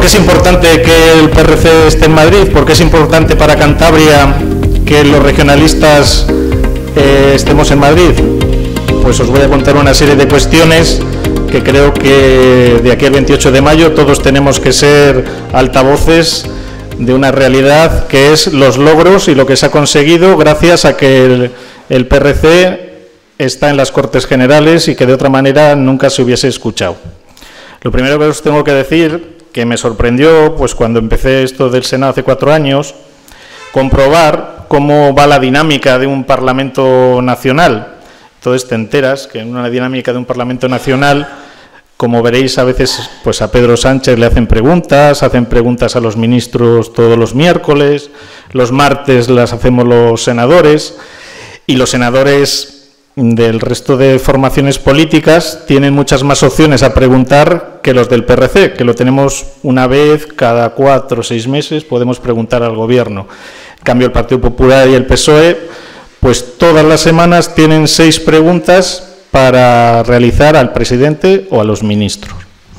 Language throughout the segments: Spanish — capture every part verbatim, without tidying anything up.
qué es importante que el P R C esté en Madrid? ¿Por qué es importante para Cantabria que los regionalistas eh, estemos en Madrid? Pues os voy a contar una serie de cuestiones que creo que de aquí al veintiocho de mayo todos tenemos que ser altavoces de una realidad que es los logros y lo que se ha conseguido gracias a que el, el P R C está en las Cortes Generales y que de otra manera nunca se hubiese escuchado. Lo primero que os tengo que decir, que me sorprendió, pues cuando empecé esto del Senado hace cuatro años, comprobar cómo va la dinámica de un Parlamento nacional. Entonces te enteras que en una dinámica de un Parlamento nacional, como veréis, a veces pues a Pedro Sánchez le hacen preguntas, hacen preguntas a los ministros todos los miércoles, los martes las hacemos los senadores, y los senadores del resto de formaciones políticas tienen muchas más opciones a preguntar que los del P R C, que lo tenemos una vez cada cuatro o seis meses, podemos preguntar al Gobierno. En cambio, el Partido Popular y el P S O E, pues todas las semanas tienen seis preguntas para realizar al presidente o a los ministros.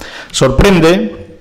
Sorprende,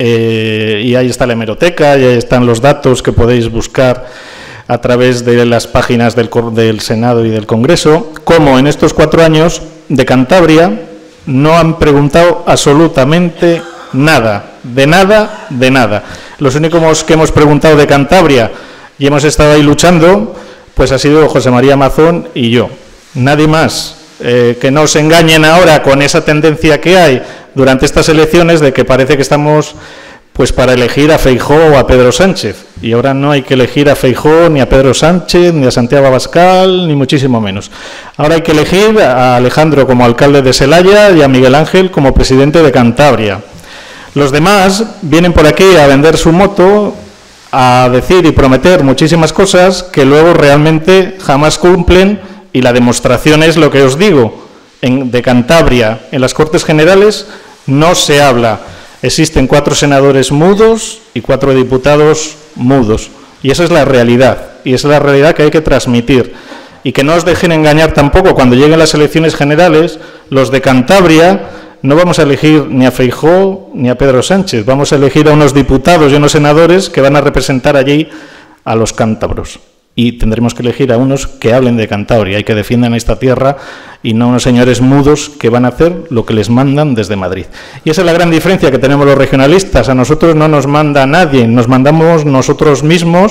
eh, y ahí está la hemeroteca, y ahí están los datos que podéis buscar a través de las páginas del, del Senado y del Congreso, cómo en estos cuatro años de Cantabria no han preguntado absolutamente nada, de nada, de nada. Los únicos que hemos preguntado de Cantabria y hemos estado ahí luchando, pues ha sido José María Mazón y yo, nadie más. Eh, que no os engañen ahora con esa tendencia que hay durante estas elecciones de que parece que estamos pues para elegir a Feijóo o a Pedro Sánchez, y ahora no hay que elegir a Feijóo ni a Pedro Sánchez ni a Santiago Abascal ni muchísimo menos. Ahora hay que elegir a Alejandro como alcalde de Celaya y a Miguel Ángel como presidente de Cantabria. Los demás vienen por aquí a vender su moto, a decir y prometer muchísimas cosas que luego realmente jamás cumplen, y la demostración es lo que os digo. En, de Cantabria, en las Cortes Generales, no se habla. Existen cuatro senadores mudos y cuatro diputados mudos. Y esa es la realidad. Y esa es la realidad que hay que transmitir. Y que no os dejen engañar tampoco cuando lleguen las elecciones generales. Los de Cantabria no vamos a elegir ni a Feijóo ni a Pedro Sánchez. Vamos a elegir a unos diputados y unos senadores que van a representar allí a los cántabros. Y tendremos que elegir a unos que hablen de Cantabria y que defiendan esta tierra, y no unos señores mudos que van a hacer lo que les mandan desde Madrid. Y esa es la gran diferencia que tenemos los regionalistas. A nosotros no nos manda nadie, nos mandamos nosotros mismos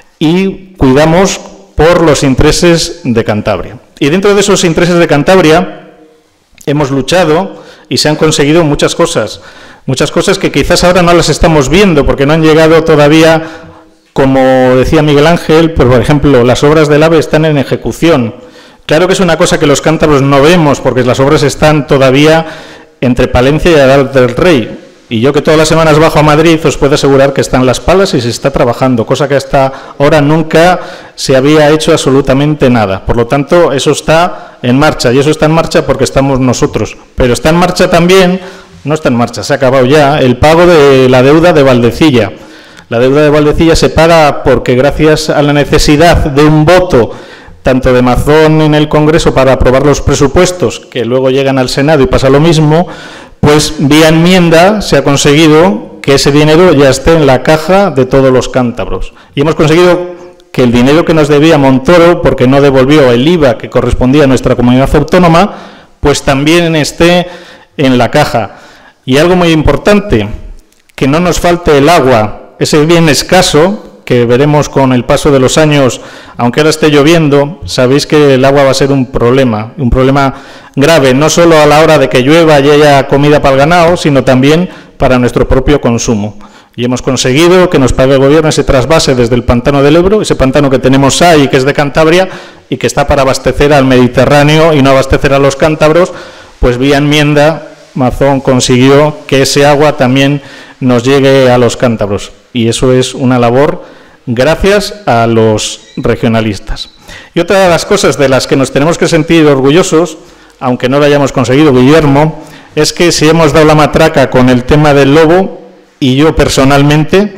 y cuidamos por los intereses de Cantabria. Y dentro de esos intereses de Cantabria hemos luchado y se han conseguido muchas cosas. Muchas cosas que quizás ahora no las estamos viendo porque no han llegado todavía. Como decía Miguel Ángel, pues, por ejemplo, las obras del AVE están en ejecución. Claro que es una cosa que los cántabros no vemos, porque las obras están todavía entre Palencia y Aral del Rey. Y yo, que todas las semanas bajo a Madrid, os puedo asegurar que están Las Palas y se está trabajando, cosa que hasta ahora nunca se había hecho absolutamente nada. Por lo tanto, eso está en marcha, y eso está en marcha porque estamos nosotros. Pero está en marcha también, no está en marcha, se ha acabado ya, el pago de la deuda de Valdecilla. La deuda de Valdecilla se paga porque, gracias a la necesidad de un voto tanto de Mazón en el Congreso para aprobar los presupuestos, que luego llegan al Senado y pasa lo mismo, pues vía enmienda se ha conseguido que ese dinero ya esté en la caja de todos los cántabros. Y hemos conseguido que el dinero que nos debía Montoro, porque no devolvió el I V A que correspondía a nuestra comunidad autónoma, pues también esté en la caja. Y algo muy importante, que no nos falte el agua. Ese bien escaso, que veremos con el paso de los años, aunque ahora esté lloviendo, sabéis que el agua va a ser un problema, un problema grave, no solo a la hora de que llueva y haya comida para el ganado, sino también para nuestro propio consumo. Y hemos conseguido que nos pague el Gobierno ese trasvase desde el pantano del Ebro, ese pantano que tenemos ahí, que es de Cantabria, y que está para abastecer al Mediterráneo y no abastecer a los cántabros, pues vía enmienda Mazón consiguió que ese agua también nos llegue a los cántabros. Y eso es una labor gracias a los regionalistas. Y otra de las cosas de las que nos tenemos que sentir orgullosos, aunque no lo hayamos conseguido, Guillermo, es que si hemos dado la matraca con el tema del lobo, y yo personalmente,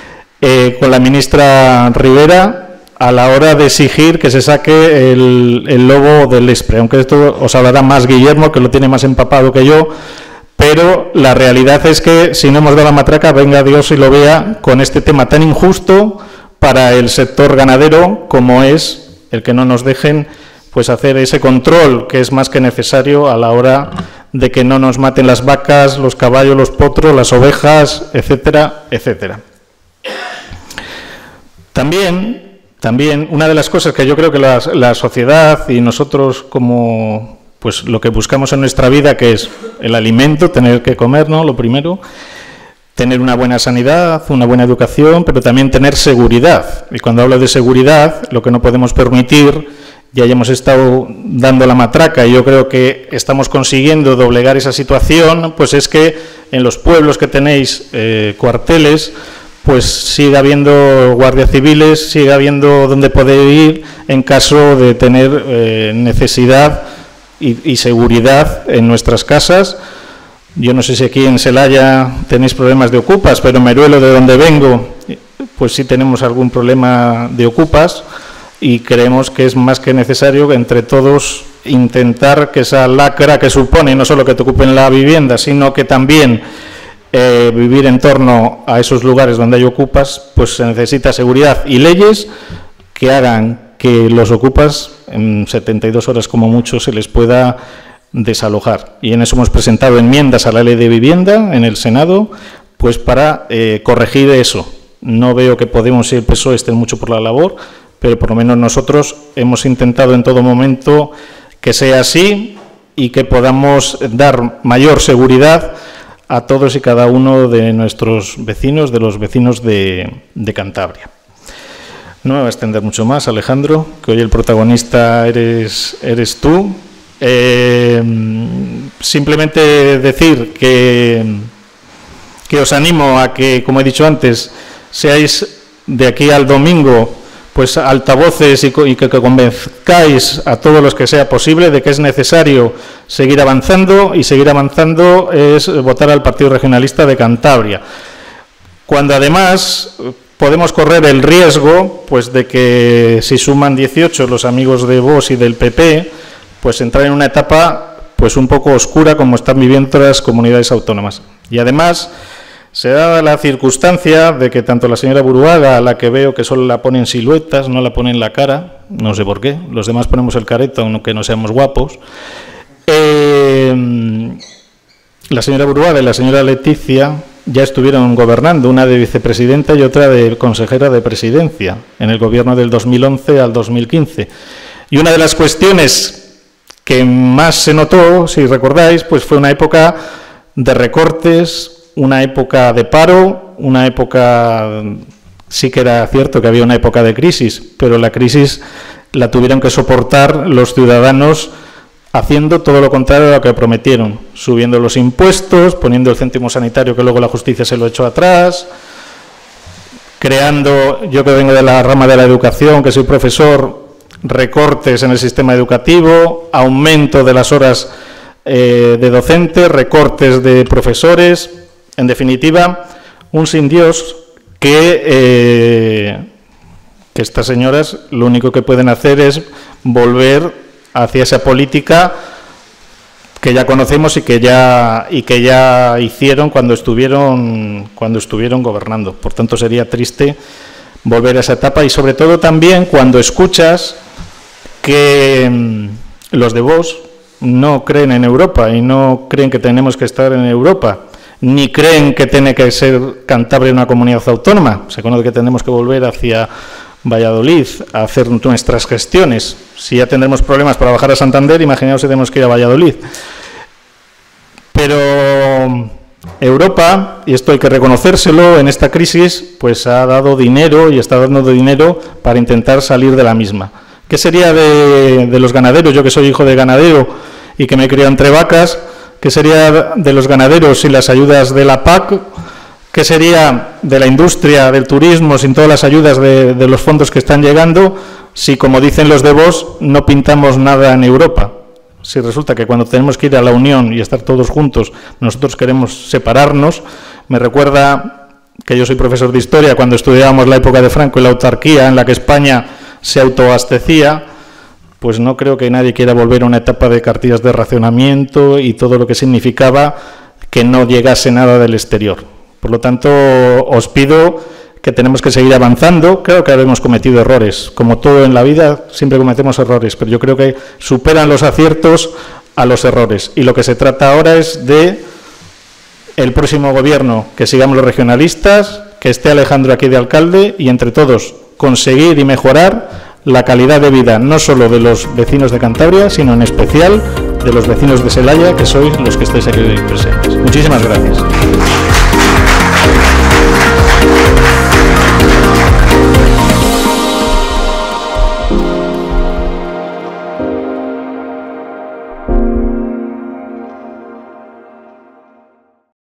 eh, con la ministra Rivera, a la hora de exigir que se saque el, el lobo del Espre, aunque esto os hablará más Guillermo, que lo tiene más empapado que yo, Pero la realidad es que si no hemos dado la matraca, venga Dios y lo vea con este tema tan injusto para el sector ganadero como es el que no nos dejen pues hacer ese control que es más que necesario a la hora de que no nos maten las vacas, los caballos, los potros, las ovejas, etcétera, etcétera. También, también una de las cosas que yo creo que la, la sociedad y nosotros como pues lo que buscamos en nuestra vida, que es el alimento, tener que comer, ¿no? Lo primero, tener una buena sanidad, una buena educación, pero también tener seguridad. Y cuando hablo de seguridad, lo que no podemos permitir, ya hemos estado dando la matraca y yo creo que estamos consiguiendo doblegar esa situación, pues es que en los pueblos que tenéis eh, cuarteles, pues siga habiendo guardias civiles, siga habiendo donde poder ir en caso de tener eh, necesidad y, y seguridad en nuestras casas. Yo no sé si aquí en Celaya tenéis problemas de ocupas, pero en Meruelo, de donde vengo, pues sí tenemos algún problema de ocupas y creemos que es más que necesario entre todos intentar que esa lacra que supone no solo que te ocupen la vivienda, sino que también eh, vivir en torno a esos lugares donde hay ocupas, pues se necesita seguridad y leyes que hagan que los ocupas en setenta y dos horas como mucho se les pueda desalojar. Y en eso hemos presentado enmiendas a la ley de vivienda en el Senado, pues para eh, corregir eso. No veo que Podemos y el P S O E estén mucho por la labor, pero por lo menos nosotros hemos intentado en todo momento que sea así y que podamos dar mayor seguridad a todos y cada uno de nuestros vecinos, de los vecinos de, de Cantabria. No me voy a extender mucho más, Alejandro, que hoy el protagonista eres, eres tú. Eh, simplemente decir que, que os animo a que, como he dicho antes, seáis de aquí al domingo pues altavoces y, y que, que convenzcáis a todos los que sea posible de que es necesario seguir avanzando, y seguir avanzando es votar al Partido Regionalista de Cantabria. Cuando además podemos correr el riesgo pues de que si suman dieciocho los amigos de Vox y del P P, pues entrar en una etapa pues un poco oscura como están viviendo otras comunidades autónomas. Y además se da la circunstancia de que tanto la señora Buruaga, a la que veo que solo la ponen siluetas, no la ponen la cara, no sé por qué, los demás ponemos el careto aunque no seamos guapos, eh, la señora Buruaga y la señora Leticia ya estuvieron gobernando, una de vicepresidenta y otra de consejera de presidencia, en el gobierno del dos mil once al dos mil quince. Y una de las cuestiones que más se notó, si recordáis, pues fue una época de recortes, una época de paro, una época, sí que era cierto que había una época de crisis, pero la crisis la tuvieron que soportar los ciudadanos haciendo todo lo contrario a lo que prometieron, subiendo los impuestos, poniendo el céntimo sanitario que luego la justicia se lo echó atrás, creando, yo que vengo de la rama de la educación, que soy profesor, recortes en el sistema educativo, aumento de las horas eh, de docentes, recortes de profesores, en definitiva, un sin Dios que, eh, que estas señoras lo único que pueden hacer es volver hacia esa política que ya conocemos y que ya y que ya hicieron cuando estuvieron cuando estuvieron gobernando. Por tanto, sería triste volver a esa etapa, y sobre todo también cuando escuchas que mmm, los de Vox no creen en Europa y no creen que tenemos que estar en Europa, ni creen que tiene que ser Cantabria una comunidad autónoma. Se conoce que tenemos que volver hacia Valladolid a hacer nuestras gestiones. Si ya tendremos problemas para bajar a Santander, imaginaos si tenemos que ir a Valladolid. Pero Europa, y esto hay que reconocérselo, en esta crisis pues ha dado dinero y está dando dinero para intentar salir de la misma. ¿Qué sería de, de los ganaderos? Yo que soy hijo de ganadero y que me he criado entre vacas, ¿qué sería de los ganaderos sin las ayudas de la P A C? ¿Qué sería de la industria, del turismo, sin todas las ayudas de, de los fondos que están llegando, si, como dicen los de Vox, no pintamos nada en Europa? Si resulta que cuando tenemos que ir a la Unión y estar todos juntos, nosotros queremos separarnos. Me recuerda que yo soy profesor de historia, cuando estudiábamos la época de Franco y la autarquía, en la que España se autoabastecía. Pues no creo que nadie quiera volver a una etapa de cartillas de racionamiento y todo lo que significaba que no llegase nada del exterior. Por lo tanto, os pido que tenemos que seguir avanzando. Creo que hemos cometido errores. Como todo en la vida, siempre cometemos errores, pero yo creo que superan los aciertos a los errores. Y lo que se trata ahora es de el próximo gobierno, que sigamos los regionalistas, que esté Alejandro aquí de alcalde y entre todos conseguir y mejorar la calidad de vida no solo de los vecinos de Cantabria, sino en especial de los vecinos de Celaya, que sois los que estáis aquí presentes. Muchísimas gracias.